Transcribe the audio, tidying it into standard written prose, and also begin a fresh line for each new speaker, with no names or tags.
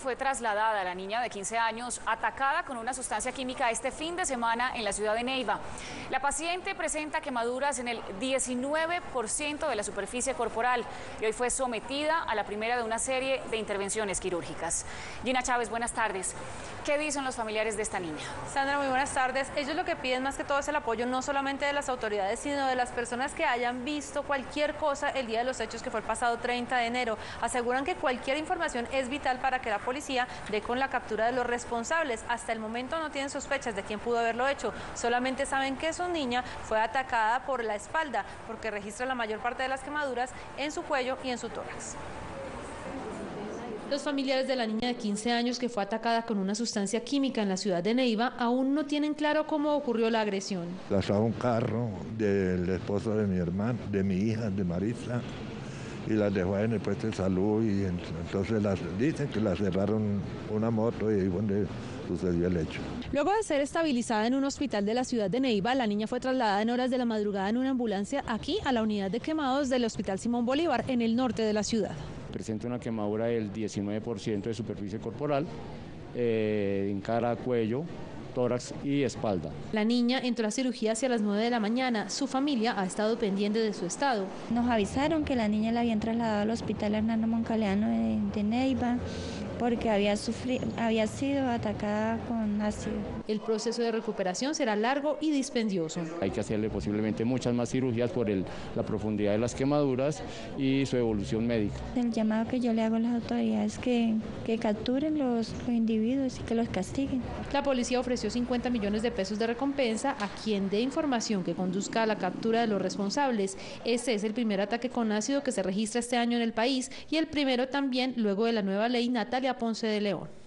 Fue trasladada la niña de 15 años atacada con una sustancia química este fin de semana en la ciudad de Neiva. La paciente presenta quemaduras en el 19% de la superficie corporal y hoy fue sometida a la primera de una serie de intervenciones quirúrgicas. Gina Chávez, buenas tardes. ¿Qué dicen los familiares de esta niña?
Sandra, muy buenas tardes. Ellos lo que piden más que todo es el apoyo no solamente de las autoridades, sino de las personas que hayan visto cualquier cosa el día de los hechos, que fue el pasado 30 de enero. Aseguran que cualquier información es vital para que la policía dé con la captura de los responsables. Hasta el momento no tienen sospechas de quién pudo haberlo hecho, solamente saben que su niña fue atacada por la espalda, porque registra la mayor parte de las quemaduras en su cuello y en su tórax. Los familiares de la niña de 15 años que fue atacada con una sustancia química en la ciudad de Neiva aún no tienen claro cómo ocurrió la agresión.
Pasaba un carro del esposo de mi hermana, de mi hija, de Marisa, y las dejó en el puesto de salud y entonces dicen que la cerraron una moto y ahí fue donde sucedió el hecho.
Luego de ser estabilizada en un hospital de la ciudad de Neiva, la niña fue trasladada en horas de la madrugada en una ambulancia aquí a la unidad de quemados del Hospital Simón Bolívar en el norte de la ciudad.
Presenta una quemadura del 19% de superficie corporal, en cara, cuello, tórax y espalda.
La niña entró a cirugía hacia las 9 de la mañana. Su familia ha estado pendiente de su estado.
Nos avisaron que la niña la habían trasladado al hospital Hernando Moncaleano de Neiva porque había sido atacada con ácido.
El proceso de recuperación será largo y dispendioso.
Hay que hacerle posiblemente muchas más cirugías por la profundidad de las quemaduras y su evolución médica.
El llamado que yo le hago a las autoridades es que capturen los individuos y que los castiguen.
La policía ofreció 50 millones de pesos de recompensa a quien dé información que conduzca a la captura de los responsables. Este es el primer ataque con ácido que se registra este año en el país y el primero también luego de la nueva ley Natalia Ponce de León.